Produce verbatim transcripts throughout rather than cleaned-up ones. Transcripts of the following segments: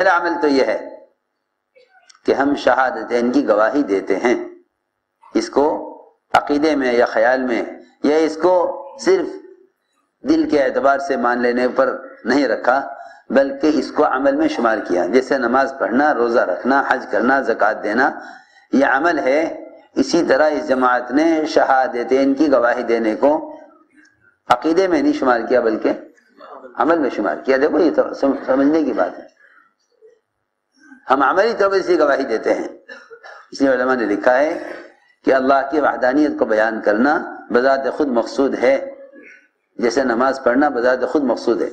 پہلا عمل تو یہ ہے کہ ہم شہادتین کی گواہی دیتے ہیں، اس کو عقیدے میں یا خیال میں یا اس کو صرف دل کے اعتبار سے مان لینے پر نہیں رکھا، بلکہ اس کو عمل میں شمار کیا. جیسے نماز پڑھنا، روزہ رکھنا، حج کرنا، زکوٰۃ دینا یہ عمل ہے، اسی طرح اس جماعت نے شہادتین کی گواہی دینے کو عقیدے میں نہیں شمار کیا بلکہ عمل میں شمار کیا. دیکھو یہ تو سمجھنے کی بات ہے، ہم عملی طور پر اسی گواہی دیتے ہیں. اس لیے علماء نے لکھا ہے کہ اللہ کی وحدانیت کو بیان کرنا بذات خود مقصود ہے، جیسے نماز پڑھنا بذات خود مقصود ہے.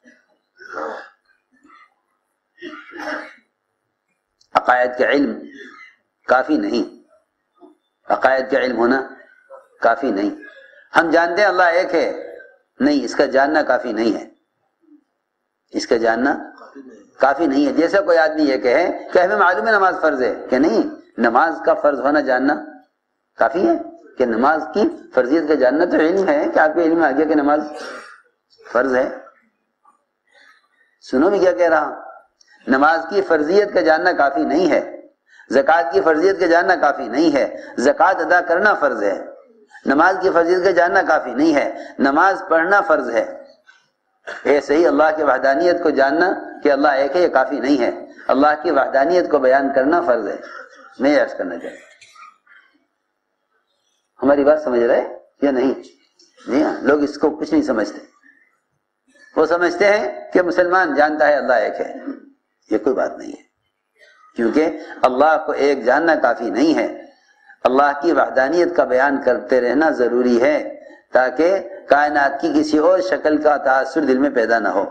عقائد کا علم کافی نہیں، عقائد کا علم ہونا کافی نہیں. ہم جانتے ہیں اللہ ایک ہے، نہیں، اس کا جاننا کافی نہیں ہے، اس کا جاننا کافی نہیں ہے. جیسے کوئی آدمی یہ کہے کہ ہمیں معلوم ہے نماز فرض ہے، کہ نہیں، نماز کا فرض ہونا جاننا کافی ہے. کہ نماز کی فرضیت کا جاننا تو علم ہے، کہ آپ کے علم میں آ گیا کہ نماز فرض ہے. سنو میں کیا کہہ رہا ہوں، نماز کی فرضیت کا جاننا کافی نہیں ہے، زکوٰۃ کی فرضیت کا جاننا کافی نہیں ہے، زکوٰۃ ادا کرنا فرض ہے. نماز کی فرضیت کا جاننا کافی نہیں ہے، نماز پڑھنا فرض ہے. ایسے ہی اللہ کی وحدانیت کو جاننا کہ اللہ ایک ہے یہ کافی نہیں ہے، اللہ کی وحدانیت کو بیان کرنا فرض ہے. میں عرض کرنا چاہتا ہوں، ہماری بات سمجھ رہے یا نہیں؟ جی ہاں، لوگ اس کو کچھ نہیں سمجھتے. وہ سمجھتے ہیں کہ مسلمان جانتا ہے اللہ ایک ہے. یہ کوئی بات نہیں ہے، کیونکہ اللہ کو ایک جاننا کافی نہیں ہے. اللہ کی وحدانیت کا بیان کرتے رہنا ضروری ہے تاکہ کائنات کی کسی اور شکل کا تاثر دل میں پیدا نہ ہو.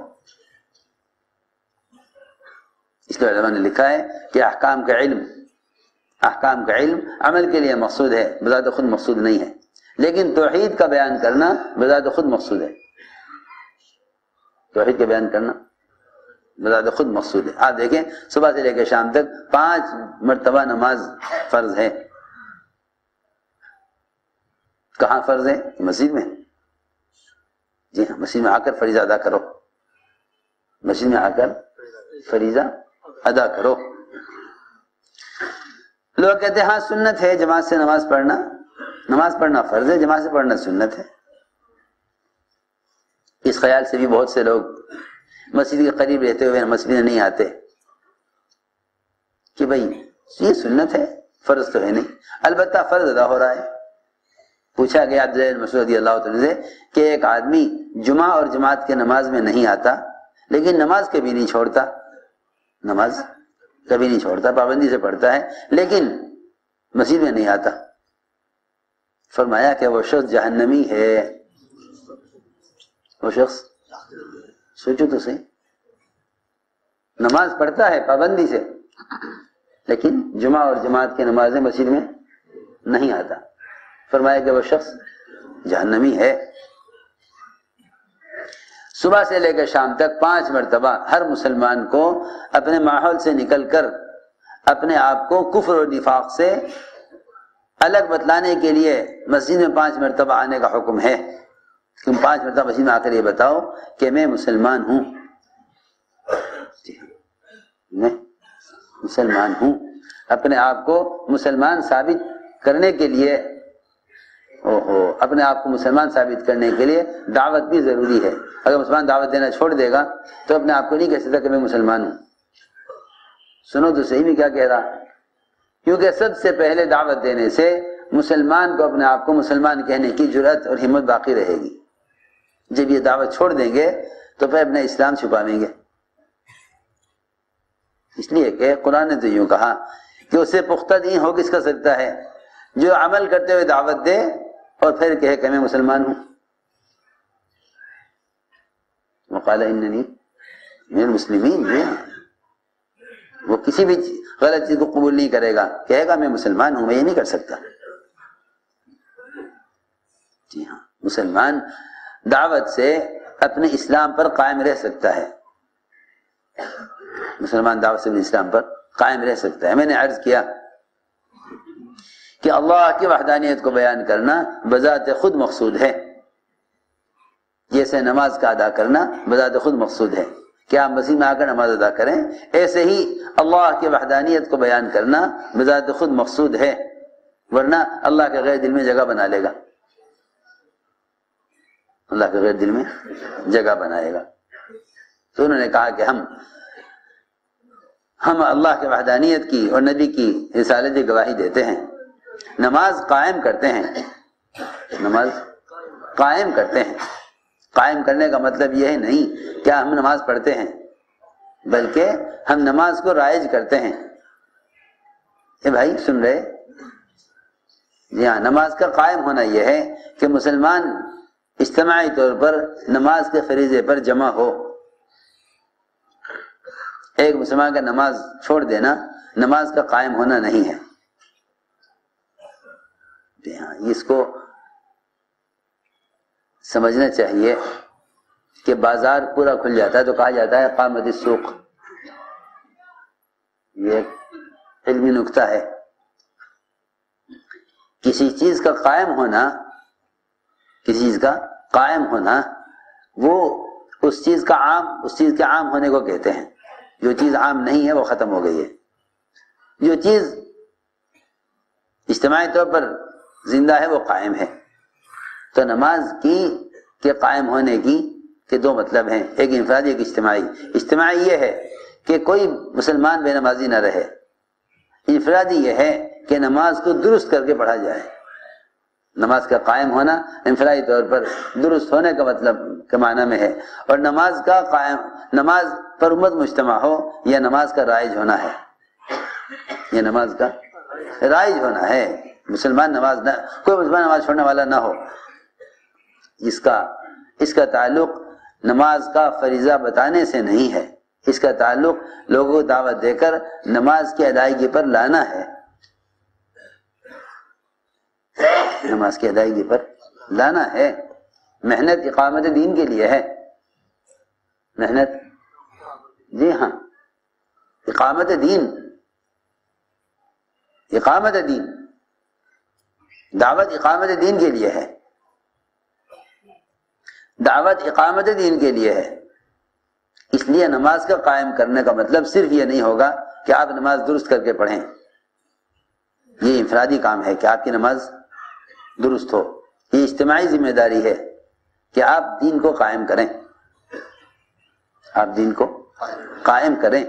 اس لیے علماء نے لکھا ہے کہ احکام کا علم احکام کا علم عمل کے لیے مقصود ہے، بذات خود مقصود نہیں ہے. لیکن توحید کا بیان کرنا بذات خود مقصود ہے. توحید کا بیان کرنا بذات خود مقصود ہے. آپ دیکھیں صبح سے لے کے شام تک پانچ مرتبہ نماز فرض ہے. کہاں فرض ہے؟ مسجد میں. جی ہاں، مسجد میں آ کر فریضہ ادا کرو، مسجد میں آ کر فریضہ ادا کرو. لوگ کہتے ہیں ہاں سنت ہے جماعت سے نماز پڑھنا، نماز پڑھنا فرض ہے، جماعت سے پڑھنا سنت ہے. اس خیال سے بھی بہت سے لوگ مسجد کے قریب رہتے ہوئے مسجد میں نہیں آتے کہ بھائی یہ سنت ہے، فرض تو ہے نہیں. البتہ فرض ادا ہو رہا ہے. پوچھا گیا عبداللہ بن مسعود رضی اللہ تعالی سے کہ ایک آدمی جمعہ اور جماعت کے نماز میں نہیں آتا لیکن نماز کبھی نہیں چھوڑتا، نماز کبھی نہیں چھوڑتا، پابندی سے پڑھتا ہے لیکن مسجد میں نہیں آتا. فرمایا کہ وہ شخص جہنمی ہے. وہ شخص، سوچو تو صحیح، نماز پڑھتا ہے پابندی سے لیکن جمعہ اور جماعت کی نمازیں مسجد میں نہیں آتا. فرمایا کہ وہ شخص جہنمی ہے. صبح سے لے کر شام تک پانچ مرتبہ ہر مسلمان کو اپنے ماحول سے نکل کر اپنے آپ کو کفر و نفاق سے الگ بتلانے کے لیے مسجد میں پانچ مرتبہ آنے کا حکم ہے. تم پانچ مرتبہ مسجد میں آ کر یہ بتاؤ کہ میں مسلمان ہوں، میں مسلمان ہوں. اپنے آپ کو مسلمان ثابت کرنے کے لیے اوہو اپنے آپ کو مسلمان ثابت کرنے کے لیے دعوت بھی ضروری ہے. اگر مسلمان دعوت دینا چھوڑ دے گا تو اپنے آپ کو نہیں کہہ سکتا کہ میں مسلمان ہوں. سنو تو صحیح میں کیا کہہ رہا، کیونکہ سب سے پہلے دعوت دینے سے مسلمان کو اپنے آپ کو مسلمان کہنے کی جرأت اور ہمت باقی رہے گی. جب یہ دعوت چھوڑ دیں گے تو پھر اپنا اسلام چھپاویں گے. اس لیے کہ قرآن نے تو یوں کہا کہ اسے پختہ دین ہو کس کا سکتا ہے جو عمل کرتے ہوئے دعوت دے اور پھر کہے کہ میں مسلمان ہوں. وقال اننی من المسلمین. وہ کسی بھی غلط چیز کو قبول نہیں کرے گا، کہے گا میں مسلمان ہوں، میں یہ نہیں کر سکتا. جی ہاں، مسلمان دعوت سے اپنے اسلام پر قائم رہ سکتا ہے. مسلمان دعوت سے اپنے اسلام پر قائم رہ سکتا ہے. میں نے عرض کیا کہ اللہ کی وحدانیت کو بیان کرنا بذات خود مقصود ہے، جیسے نماز کا ادا کرنا بذات خود مقصود ہے. کہ آپ مسیح میں آ کر نماز ادا کریں، ایسے ہی اللہ کی وحدانیت کو بیان کرنا بذات خود مقصود ہے، ورنہ اللہ کے غیر دل میں جگہ بنا لے گا، اللہ کے غیر دل میں جگہ بنائے گا۔ تو انہوں نے کہا کہ ہم ہم اللہ کے وحدانیت کی اور نبی کی رسالت کی گواہی دیتے ہیں، نماز قائم کرتے ہیں، نماز قائم کرتے ہیں۔ قائم کرنے کا مطلب یہ ہے نہیں کیا ہم نماز پڑھتے ہیں، بلکہ ہم نماز کو رائج کرتے ہیں۔ اے بھائی سن رہے؟ جی ہاں، نماز کا قائم ہونا یہ ہے کہ مسلمان اجتماعی طور پر نماز کے فریضے پر جمع ہو۔ ایک مسلمان کا نماز چھوڑ دینا نماز کا قائم ہونا نہیں ہے۔ جی ہاں، اس کو سمجھنا چاہیے کہ بازار پورا کھل جاتا ہے تو کہا جاتا ہے قامت السوق، یہ ایک علمی نکتہ ہے۔ کسی چیز کا قائم ہونا کسی چیز کا قائم ہونا وہ اس چیز کا عام اس چیز کے عام ہونے کو کہتے ہیں۔ جو چیز عام نہیں ہے وہ ختم ہو گئی ہے، جو چیز اجتماعی طور پر زندہ ہے وہ قائم ہے۔ تو نماز کی کے قائم ہونے کی کے دو مطلب ہیں، ایک انفرادی ایک اجتماعی۔ اجتماعی یہ ہے کہ کوئی مسلمان بے نمازی نہ رہے، انفرادی یہ ہے کہ نماز کو درست کر کے پڑھا جائے۔ نماز کا قائم ہونا انفرادی طور پر درست ہونے کا مطلب کے معنی میں ہے، اور نماز کا قائم نماز پر امت مجتمع ہو یا نماز کا رائج ہونا ہے، یہ نماز کا رائج ہونا ہے۔ مسلمان نماز نہ کوئی مسلمان نماز چھوڑنے والا نہ ہو۔ اس کا اس کا تعلق نماز کا فریضہ بتانے سے نہیں ہے، اس کا تعلق لوگوں کو دعوت دے کر نماز کی ادائیگی پر لانا ہے، نماز کی ادائیگی پر لانا ہے۔ محنت اقامت دین کے لیے ہے، محنت جی ہاں اقامت دین اقامت دین دعوت اقامت دین کے لیے ہے، دعوت اقامت دین کے لیے ہے۔ اس لیے نماز کا قائم کرنے کا مطلب صرف یہ نہیں ہوگا کہ آپ نماز درست کر کے پڑھیں، یہ انفرادی کام ہے کہ آپ کی نماز درست ہو، یہ اجتماعی ذمہ داری ہے کہ آپ دین کو قائم کریں، آپ دین کو قائم کریں۔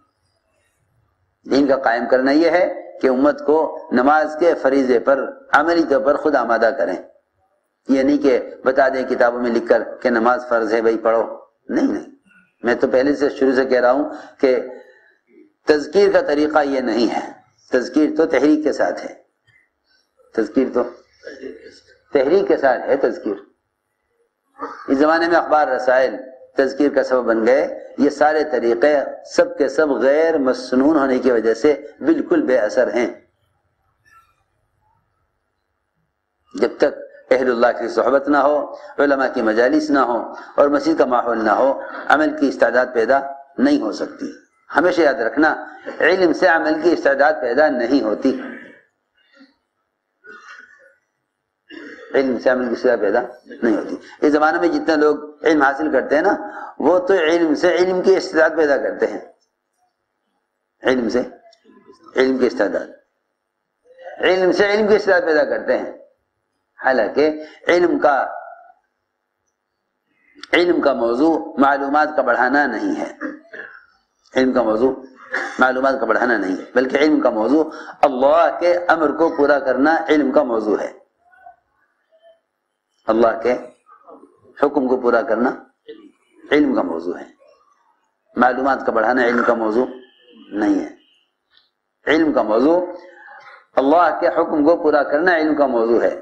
دین کا قائم کرنا یہ ہے کہ امت کو نماز کے فریضے پر عملی طور پر خود آمادہ کریں، یہ نہیں کہ بتا دیں کتابوں میں لکھ کر کہ نماز فرض ہے بھائی پڑھو، نہیں نہیں، میں تو پہلے سے شروع سے کہہ رہا ہوں کہ تذکیر کا طریقہ یہ نہیں ہے، تذکیر تو تحریک کے ساتھ ہے، تذکیر تو تحریک کے ساتھ ہے۔ تذکیر اس زمانے میں اخبار رسائل تذکیر کا سبب بن گئے، یہ سارے طریقے سب کے سب غیر مسنون ہونے کی وجہ سے بالکل بے اثر ہیں۔ جب تک اہل اللہ کی صحبت نہ ہو، علماء کی مجالس نہ ہو اور مسجد کا ماحول نہ ہو، عمل کی استعداد پیدا نہیں ہو سکتی۔ ہمیشہ یاد رکھنا، علم سے عمل کی استعداد پیدا نہیں ہوتی، علم سے عمل کی استعداد پیدا نہیں ہوتی۔ اس زمانے میں جتنے لوگ علم حاصل کرتے ہیں نا، وہ تو علم سے علم کی استعداد پیدا کرتے ہیں، علم سے علم کی استعداد علم سے علم کی استعداد پیدا کرتے ہیں، حالانکہ علم کا علم کا موضوع معلومات کا بڑھانا نہیں ہے، علم کا موضوع معلومات کا بڑھانا نہیں ہے، بلکہ علم کا موضوع اللہ کے امر کو پورا کرنا علم کا موضوع ہے، اللہ کے حکم کو پورا کرنا علم کا موضوع ہے، معلومات کا بڑھانا علم کا موضوع نہیں ہے۔ علم کا موضوع اللہ کے حکم کو پورا کرنا علم کا موضوع ہے۔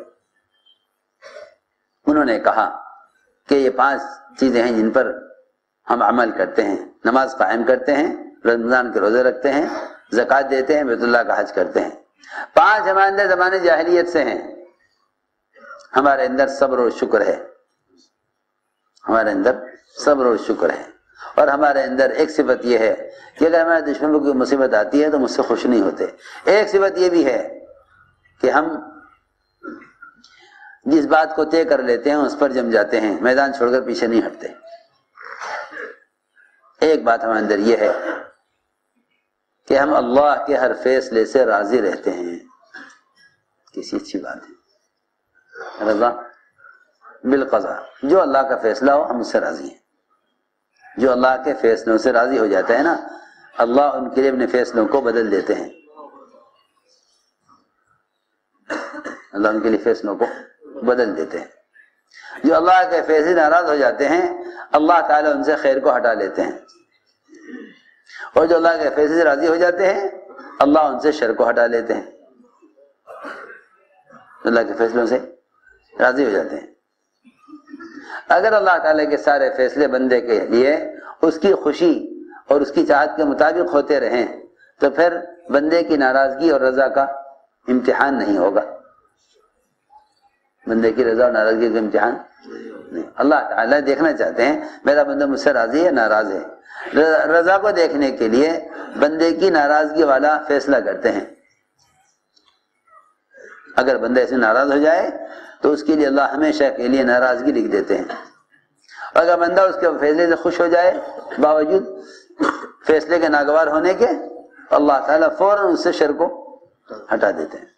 انہوں نے کہا کہ یہ پانچ چیزیں ہیں جن پر ہم عمل کرتے ہیں، نماز قائم کرتے ہیں، رمضان کے روزے رکھتے ہیں، زکوٰۃ دیتے ہیں، بیت اللہ کا حج کرتے ہیں۔ پانچ ہمارے اندر زمانے جاہلیت سے ہیں۔ ہمارے اندر صبر اور شکر ہے، ہمارے اندر صبر اور شکر ہے، اور ہمارے اندر ایک صفت یہ ہے کہ اگر ہمارے دشمن کو کوئی مصیبت آتی ہے تو مجھ سے خوش نہیں ہوتے۔ ایک صفت یہ بھی ہے کہ ہم جس بات کو طے کر لیتے ہیں اس پر جم جاتے ہیں، میدان چھوڑ کر پیچھے نہیں ہٹتے۔ ایک ایک بات ہمارے اندر یہ ہے کہ ہم اللہ کے ہر فیصلے سے راضی رہتے ہیں. کسی اچھی بات ہے رضا بالقضاء، جو اللہ کا فیصلہ ہو ہم اس سے راضی ہیں. جو اللہ کے فیصلوں سے راضی ہو جاتا ہے نا، اللہ ان کے لیے اپنے فیصلوں کو بدل دیتے ہیں. اللہ ان کے لیے فیصلوں کو بدل دیتے ہیں. جو اللہ کے فیصلے ناراض ہو جاتے ہیں اللہ تعالیٰ ان سے خیر کو ہٹا لیتے ہیں، اور جو اللہ کے فیصلے سے راضی ہو جاتے ہیں اللہ ان سے شر کو ہٹا لیتے ہیں. اللہ کے فیصلوں سے راضی ہو جاتے ہیں. اگر اللہ تعالیٰ کے سارے فیصلے بندے کے لیے اس کی خوشی اور اس کی چاہت کے مطابق ہوتے رہیں تو پھر بندے کی ناراضگی اور رضا کا امتحان نہیں ہوگا. بندے کی رضا اور ناراضگی کا امتحان نہیں. اللہ تعالیٰ دیکھنا چاہتے ہیں میرا بندہ مجھ سے راضی ہے ناراض ہے. رضا کو دیکھنے کے لیے بندے کی ناراضگی والا فیصلہ کرتے ہیں. اگر بندہ ایسے ناراض ہو جائے تو اس کے لیے اللہ ہمیشہ کے لیے ناراضگی لکھ دیتے ہیں. اور اگر بندہ اس کے فیصلے سے خوش ہو جائے باوجود فیصلے کے ناگوار ہونے کے، اللہ تعالیٰ فوراً اس سے شر کو ہٹا دیتے ہیں.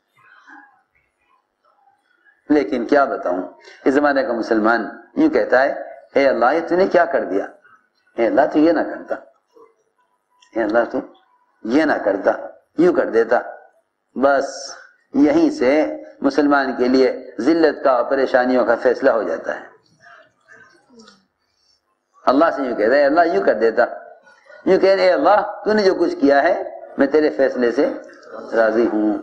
لیکن کیا بتاؤں، اس زمانے کا مسلمان یوں کہتا ہے اے اللہ یہ تو نے کیا کر دیا، اے اللہ تو یہ نہ کرتا، اے اللہ تو یہ نہ کرتا، یوں کر دیتا. بس یہیں سے مسلمان کے لیے ذلت کا اور پریشانیوں کا فیصلہ ہو جاتا ہے. اللہ سے یوں کہتا ہے اللہ یوں کر دیتا، یوں کہ اے اللہ تو نے جو کچھ کیا ہے میں تیرے فیصلے سے راضی ہوں،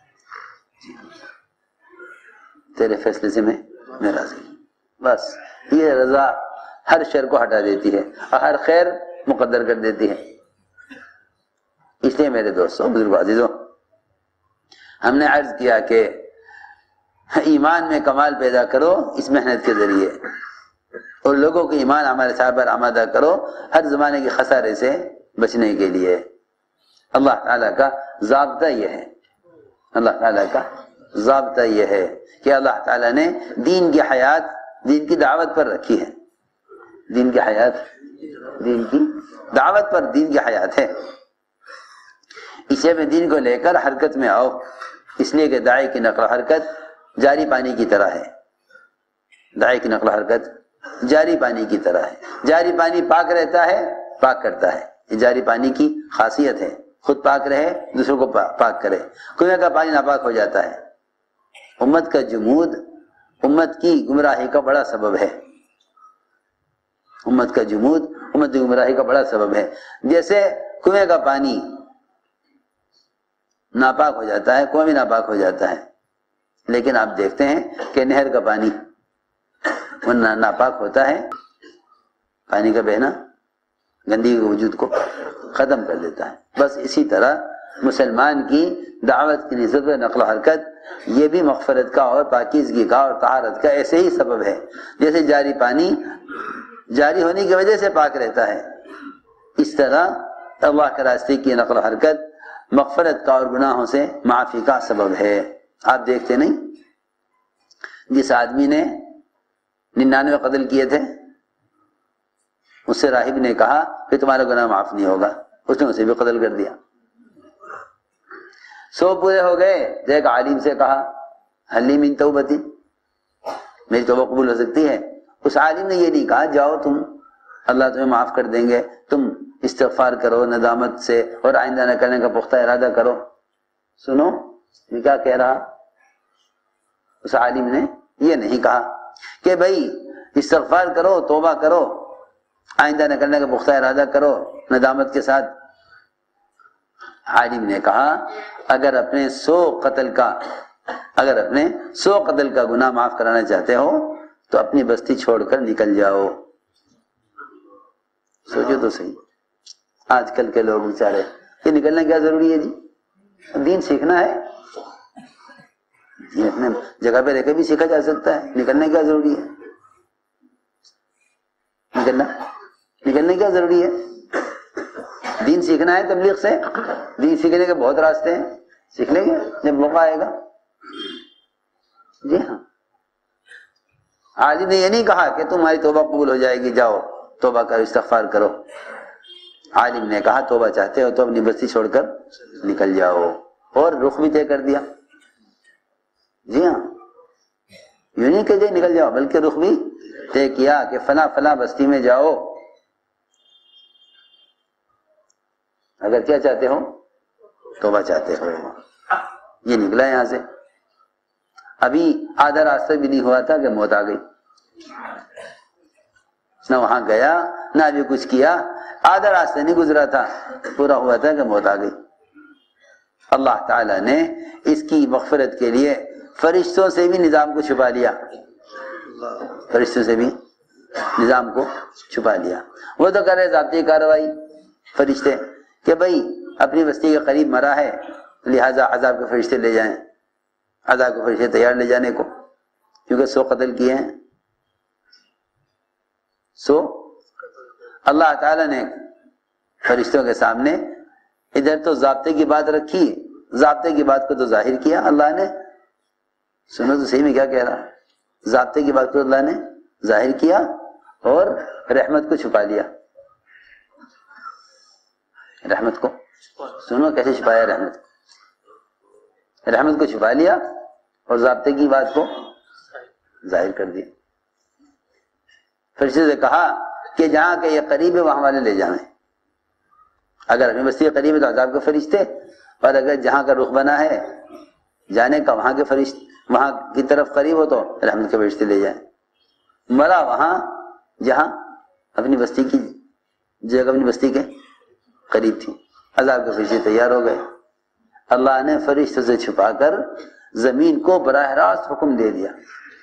تیرے فیصلے سے میں میں راضی ہوں. بس یہ رضا ہر شر کو ہٹا دیتی ہے اور ہر خیر مقدر کر دیتی ہے. اس لیے میرے دوستوں بزرگ عزیزوں، ہم نے عرض کیا کہ ایمان میں کمال پیدا کرو اس محنت کے ذریعے، اور لوگوں کے ایمان ہمارے ساتھ پر آمادہ کرو ہر زمانے کے خسارے سے بچنے کے لیے. اللہ تعالیٰ کا ضابطہ یہ ہے، اللہ تعالیٰ کا ضابطہ یہ ہے کہ اللہ تعالیٰ نے دین کی حیات دین کی دعوت پر رکھی ہے. دین کی حیات دین کی دعوت پر دین کی حیات ہے. اسے میں دین کو لے کر حرکت میں آؤ، اس لیے کہ داعی کی نقل و حرکت جاری پانی کی طرح ہے. داعی کی نقل و حرکت جاری پانی کی طرح ہے. جاری پانی پاک رہتا ہے، پاک کرتا ہے. یہ جاری پانی کی خاصیت ہے، خود پاک رہے دوسروں کو پاک کرے. کنویں کا پانی ناپاک ہو جاتا ہے. امت کا جمود امت کی گمراہی کا بڑا سبب ہے. امت کا جمود امت کی گمراہی کا بڑا سبب ہے. جیسے کنویں کا پانی ناپاک ہو جاتا ہے، کنواں بھی ناپاک ہو جاتا ہے، لیکن آپ دیکھتے ہیں کہ نہر کا پانی وہ ناپاک ہوتا ہے، پانی کا بہنا گندگی کے وجود کو ختم کر دیتا ہے. بس اسی طرح مسلمان کی دعوت کی نسبت و نقل و حرکت یہ بھی مغفرت کا اور پاکیزگی کا اور طہارت کا ایسے ہی سبب ہے. جیسے جاری پانی جاری ہونے کی وجہ سے پاک رہتا ہے، اس طرح اللہ کے راستے کی نقل و حرکت مغفرت کا اور گناہوں سے معافی کا سبب ہے. آپ دیکھتے نہیں جس آدمی نے ننانوے قتل کیے تھے اس سے راہب نے کہا کہ تمہارا گناہ معاف نہیں ہوگا، اس نے اسے بھی قتل کر دیا. سو پورے ہو گئے تو ایک عالم سے کہا حلی من توبتی، میری توبہ قبول ہو سکتی ہے. اس عالم نے یہ نہیں کہا جاؤ تم اللہ تمہیں معاف کر دیں گے، تم استغفار کرو ندامت سے اور آئندہ نہ کرنے کا پختہ ارادہ کرو. سنو یہ کیا کہہ رہا، اس عالم نے یہ نہیں کہا کہ بھائی استغفار کرو توبہ کرو آئندہ نہ کرنے کا پختہ ارادہ کرو ندامت کے ساتھ. عالم نے کہا اگر اپنے سو قتل کا اگر اپنے سو قتل کا گناہ معاف کرانا چاہتے ہو تو اپنی بستی چھوڑ کر نکل جاؤ. سوچو تو صحیح، آج کل کے لوگ بیچارے یہ نکلنا کیا ضروری ہے جی، دین سیکھنا ہے، یہ اپنے جگہ پہ رہ کے بھی سیکھا جا سکتا ہے. نکلنا کیا ضروری ہے، نکلنا نکلنا کیا ضروری ہے. دین سیکھنا ہے تبلیغ سے، دین سیکھنے کے بہت راستے ہیں، سیکھ لیں گے جب موقع آئے گا. جی ہاں، عالم نے یہ نہیں کہا کہ تمہاری توبہ قبول ہو جائے گی جاؤ توبہ کرو استغفار کرو. عالم نے کہا توبہ چاہتے ہو تو اپنی بستی چھوڑ کر نکل جاؤ، اور رخ بھی طے کر دیا۔ جی ہاں، یوں نہیں کہ جی نکل جاؤ، بلکہ رخ بھی طے کیا کہ فلاں فلاں بستی میں جاؤ اگر کیا چاہتے ہو، توبہ چاہتے ہو۔ یہ نکلا یہاں سے، ابھی آدھا راستہ بھی نہیں ہوا تھا کہ موت آ گئی، نہ وہاں گیا نہ ابھی کچھ کیا، آدھا راستہ نہیں گزرا تھا، پورا ہوا تھا کہ موت آ گئی۔ اللہ تعالیٰ نے اس کی مغفرت کے لیے فرشتوں سے بھی نظام کو چھپا لیا، فرشتوں سے بھی نظام کو چھپا لیا۔ وہ تو کر رہے ضابطی کارروائی فرشتے کہ بھائی اپنی بستی کے قریب مرا ہے، لہذا عذاب کے فرشتے لے جائیں، عذاب کے فرشتے تیار لے جانے کو، کیونکہ سو قتل کیے ہیں۔ سو اللہ تعالیٰ نے فرشتوں کے سامنے ادھر تو ضابطے کی بات رکھی، ضابطے کی بات کو تو ظاہر کیا اللہ نے، سنو تو صحیح میں کیا کہہ رہا، ضابطے کی بات کو اللہ نے ظاہر کیا اور رحمت کو چھپا لیا۔ رحمت کو سنو کیسے چھپایا، رحمت کو رحمت کو چھپا لیا اور ضابطے کی بات کو ظاہر کر دیا۔ فرشتے سے کہا کہ جہاں کہ یہ قریب ہے وہاں والے لے جائیں، اگر اپنی بستی کے قریب ہے تو عذاب کے فرشتے، اور اگر جہاں کا رخ بنا ہے جانے کا وہاں کے فرشتے، وہاں کی طرف قریب ہو تو رحمت کے فرشتے لے جائیں۔ مرا وہاں جہاں اپنی بستی کی جگہ اپنی بستی کے قریب تھی، عذاب کے فرشتے تیار ہو گئے۔ اللہ نے فرشتوں سے چھپا کر زمین کو براہ راست حکم دے دیا،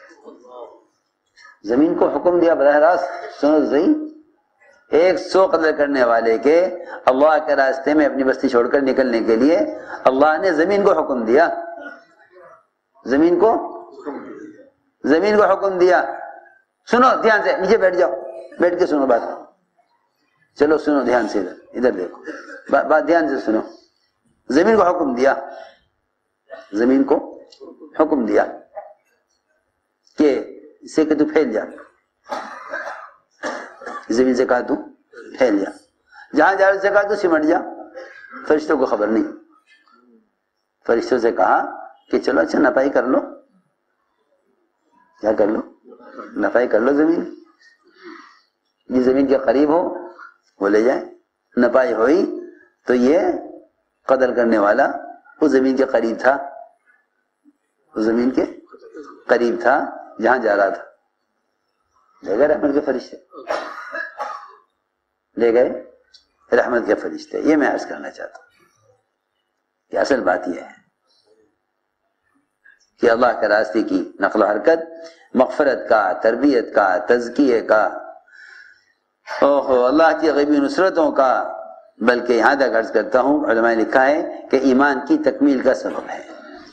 زمین کو حکم دیا براہ راست، سنو صحیح، ایک سو قتل کرنے والے کے اللہ کے راستے میں اپنی بستی چھوڑ کر نکلنے کے لیے اللہ نے زمین کو حکم دیا، زمین کو زمین کو حکم دیا۔ سنو دھیان سے، نیچے بیٹھ جاؤ، بیٹھ کے سنو بات، چلو سنو دھیان سے، ادھر ادھر دیکھو بات دھیان سے سنو۔ زمین کو حکم دیا، زمین کو حکم دیا کہ اسے کہ تو پھیل جا، زمین سے کہا تو پھیل جا، جہاں جا سے کہا تو سمٹ جا۔ فرشتوں کو خبر نہیں، فرشتوں سے کہا کہ چلو اچھا نپائی کر لو، کیا کر لو، نپائی کر لو، زمین یہ زمین کے قریب ہو وہ لے جائے۔ نپائی ہوئی تو یہ قتل کرنے والا اس زمین کے قریب تھا، اس زمین کے قریب تھا جہاں جا رہا تھا، لے گئے رحمت کے فرشتے، لے گئے رحمت کے فرشتے۔ یہ میں عرض کرنا چاہتا ہوں کہ اصل بات یہ ہے کہ اللہ کے راستے کی نقل و حرکت مغفرت کا، تربیت کا، تزکیے کا، اوہو اللہ کی غیبی نصرتوں کا، بلکہ یہاں تک عرض کرتا ہوں علماء نے لکھا ہے کہ ایمان کی تکمیل کا سبب ہے،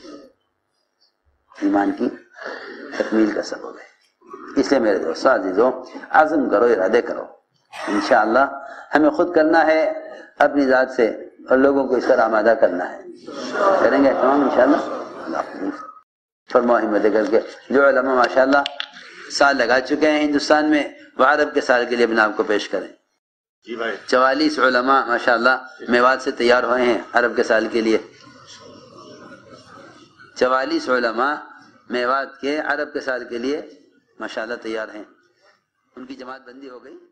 ایمان کی تکمیل کا سبب ہے۔ اس لیے میرے دوستو عزیزو، عزم کرو، ارادے کرو، انشاءاللہ ہمیں خود کرنا ہے اپنی ذات سے، اور لوگوں کو اس پر آمادہ کرنا ہے، کریں گے تمام انشاءاللہ۔ اللہ حافظ۔ فرما ہمت کر کے جو علماء ماشاءاللہ سال لگا چکے ہیں ہندوستان میں، وہ عرب کے سال کے لیے اپنے آپ کو پیش کریں۔ جی بھائی، چوالیس علماء ماشاءاللہ میوات سے تیار ہوئے ہیں عرب کے سال کے لیے، چوالیس علماء میوات کے عرب کے سال کے لیے ماشاءاللہ تیار ہیں، ان کی جماعت بندی ہو گئی۔